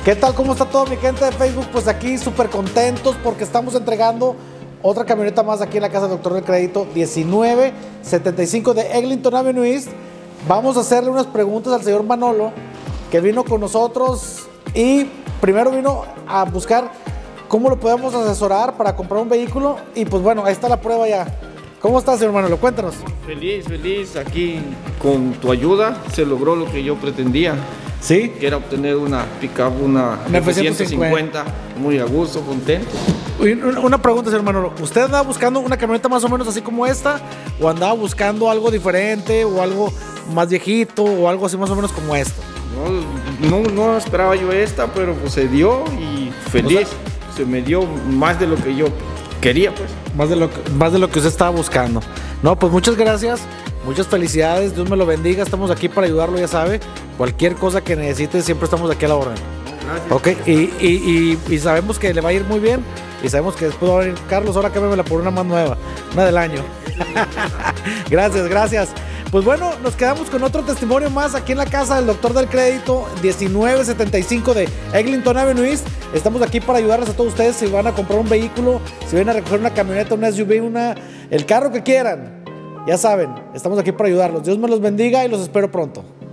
¿Qué tal? ¿Cómo está todo mi gente de Facebook? Pues aquí súper contentos porque estamos entregando otra camioneta más aquí en la casa del Doctor del Crédito, 1975 de Eglinton Avenue East. Vamos a hacerle unas preguntas al señor Manolo, que vino con nosotros y primero vino a buscar cómo lo podemos asesorar para comprar un vehículo. Y pues bueno, ahí está la prueba ya. ¿Cómo estás, señor Manolo? Cuéntanos. Feliz, aquí con tu ayuda se logró lo que yo pretendía. ¿Sí? Que era obtener una pick-up, una F-150, muy a gusto, contento. Una pregunta, señor Manolo. ¿Usted andaba buscando una camioneta más o menos así como esta? ¿O andaba buscando algo diferente o algo más viejito o algo así más o menos como esto? No esperaba yo esta, pero pues se dio y feliz. O sea, se me dio más de lo que yo quería, pues. Más de lo que usted estaba buscando. No, pues muchas gracias. Muchas felicidades, Dios me lo bendiga, estamos aquí para ayudarlo, ya sabe. Cualquier cosa que necesite, siempre estamos aquí a la orden. Gracias. Ok, y sabemos que le va a ir muy bien. Y sabemos que después va a venir Carlos, ahora cámbiamela por una más nueva, una del año. Gracias. Pues bueno, nos quedamos con otro testimonio más aquí en la casa del Doctor del Crédito, 1975 de Eglinton Avenue East. Estamos aquí para ayudarles a todos ustedes si van a comprar un vehículo, si van a recoger una camioneta, una SUV, el carro que quieran. Ya saben, estamos aquí para ayudarlos. Dios me los bendiga y los espero pronto.